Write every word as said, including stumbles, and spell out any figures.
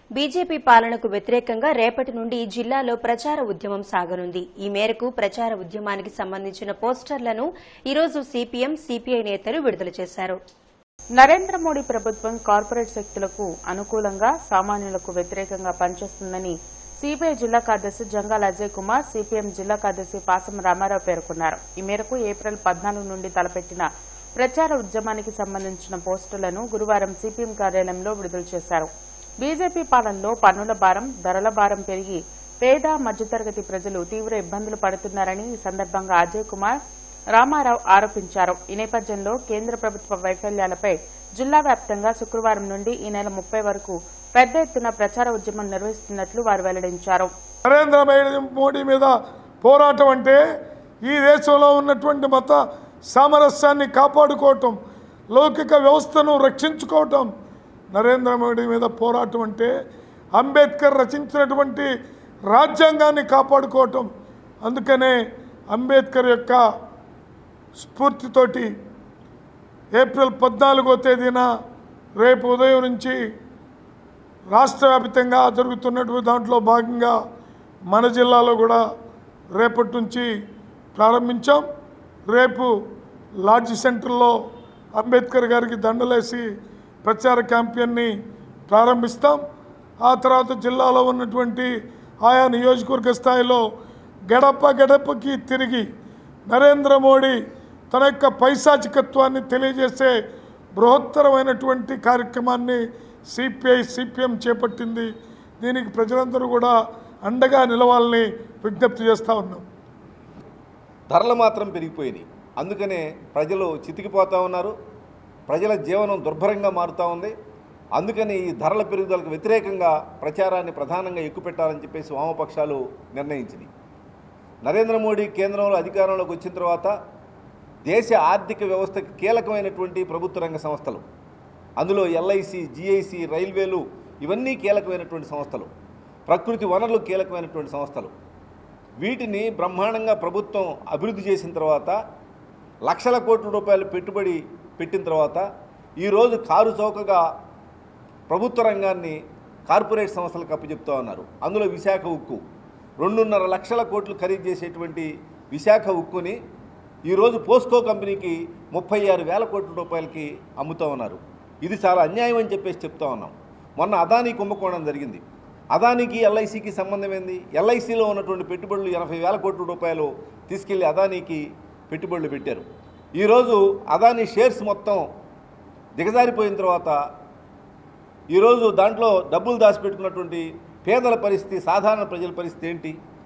BJP పాలనకు వ్యతిరేకంగా రేపటి నుండి జిల్లాలో ప్రచార ఉద్యమం సాగనుంది. ఈ మేరకు ప్రచార ఉద్యమానికి సంబంధించిన పోస్టర్లను ఈరోజు సీపీఎం, సీపీఐ నేతలు విడుదల చేశారు. నరేంద్ర మోడీ ప్రభుత్వం కార్పొరేట్ శక్తులకు అనుకూలంగా సామాన్యులకు వ్యతిరేకంగా పనిచేస్తుందని సీపీఐ జిల్లా కార్యదర్శి జంగాల అజయ్ కుమార్, సీపీఎం జిల్లా కార్యదర్శి పాసం రామారావు పేర్కొన్నారు. ఈ మేరకు ఏప్రిల్ పద్నాలుగు నుండి తలపెట్టిన ప్రచార ఉద్యమానికి సంబంధించిన పోస్టర్లను గురువారం సీపీఎం కార్యాలయంలో విడుదల చేశారు. బీజేపీ పాలనలో పన్నుల భారం, ధరల భారం పెరిగి పేద మధ్యతరగతి ప్రజలు తీవ్ర ఇబ్బందులు పడుతున్నారని ఈ సందర్భంగా అజయ్ కుమార్, రామారావు ఆరోపించారు. ఈ నేపథ్యంలో కేంద్ర ప్రభుత్వ వైఫల్యాలపై జిల్లా వ్యాప్తంగా శుక్రవారం నుండి ఈ నెల ముప్పై వరకు పెద్ద ఎత్తున ప్రచార ఉద్యమం నిర్వహిస్తున్నట్లు వారు వెల్లడించారు. నరేంద్ర మోడీ మీద పోరాటం అంటే ఈ దేశంలో ఉన్నటువంటి మత సామరస్యాన్ని కాపాడుకోవటం, లౌకిక వ్యవస్థను రక్షించుకోవటం. నరేంద్ర మోడీ మీద పోరాటం అంటే అంబేద్కర్ రచించినటువంటి రాజ్యాంగాన్ని కాపాడుకోవటం. అందుకనే అంబేద్కర్ యొక్క స్ఫూర్తితోటి ఏప్రిల్ పద్నాలుగో తేదీన రేపు ఉదయం నుంచి రాష్ట్ర వ్యాప్తంగా జరుగుతున్నటువంటి దాంట్లో భాగంగా మన జిల్లాలో కూడా రేపటి నుంచి ప్రారంభించాం. రేపు లాడ్జ్ సెంటర్లో అంబేద్కర్ గారికి దండలేసి ప్రచార క్యాంపెయిన్ని ప్రారంభిస్తాం. ఆ తర్వాత జిల్లాలో ఉన్నటువంటి ఆయా నియోజకవర్గ స్థాయిలో గడప గడపకి తిరిగి నరేంద్ర మోడీ తన యొక్క పైశాచికత్వాన్ని తెలియజేసే బృహత్తరమైనటువంటి కార్యక్రమాన్ని సిపిఐ, సిపిఎం చేపట్టింది. దీనికి ప్రజలందరూ కూడా అండగా నిలవాలని విజ్ఞప్తి చేస్తూ ఉన్నాం. ధరలు మాత్రం పెరిగిపోయినాయి. అందుకనే ప్రజలు చితికిపోతూ ఉన్నారు. ప్రజల జీవనం దుర్భరంగా మారుతూ ఉంది. అందుకని ఈ ధరల పెరుగుదలకు వ్యతిరేకంగా ప్రచారాన్ని ప్రధానంగా ఎక్కుపెట్టాలని చెప్పేసి వామపక్షాలు నిర్ణయించినాయి. నరేంద్ర మోడీ కేంద్రంలో అధికారంలోకి వచ్చిన తర్వాత దేశ ఆర్థిక వ్యవస్థకి కీలకమైనటువంటి ప్రభుత్వ రంగ సంస్థలు, అందులో ఎల్ఐసి, జిఐసి, రైల్వేలు ఇవన్నీ కీలకమైనటువంటి సంస్థలు, ప్రకృతి వనరులు కీలకమైనటువంటి సంస్థలు. వీటిని బ్రహ్మాండంగా ప్రభుత్వం అభివృద్ధి చేసిన తర్వాత లక్షల కోట్ల రూపాయలు పెట్టుబడి పెట్టిన తర్వాత ఈరోజు కారు చౌకగా ప్రభుత్వ రంగాన్ని కార్పొరేట్ సంస్థలకు అప్పచెప్తూ ఉన్నారు. అందులో విశాఖ ఉక్కు రెండున్నర లక్షల కోట్లు ఖరీదు చేసేటువంటి విశాఖ ఉక్కుని ఈరోజు పోస్కో కంపెనీకి ముప్పై ఆరు వేల కోట్ల రూపాయలకి అమ్ముతూ ఉన్నారు. ఇది చాలా అన్యాయం అని చెప్పేసి చెప్తా ఉన్నాం. మొన్న అదానీ కుంభకోణం జరిగింది. అదానీకి ఎల్ఐసికి సంబంధం ఏంది? ఎల్ఐసిలో ఉన్నటువంటి పెట్టుబడులు ఎనభై వేల కోట్ల రూపాయలు తీసుకెళ్లి అదానీకి పెట్టుబడులు పెట్టారు. ఈరోజు అదానీ షేర్స్ మొత్తం దిగజారిపోయిన తర్వాత ఈరోజు దాంట్లో డబ్బులు దాచిపెట్టుకున్నటువంటి పేదల పరిస్థితి, సాధారణ ప్రజల పరిస్థితి ఏంటి?